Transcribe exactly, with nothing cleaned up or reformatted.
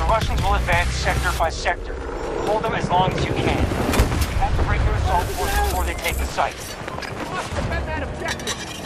Russians will advance sector by sector. Hold them as long as you can. You have to break their assault force before they take the site. We must defend that objective.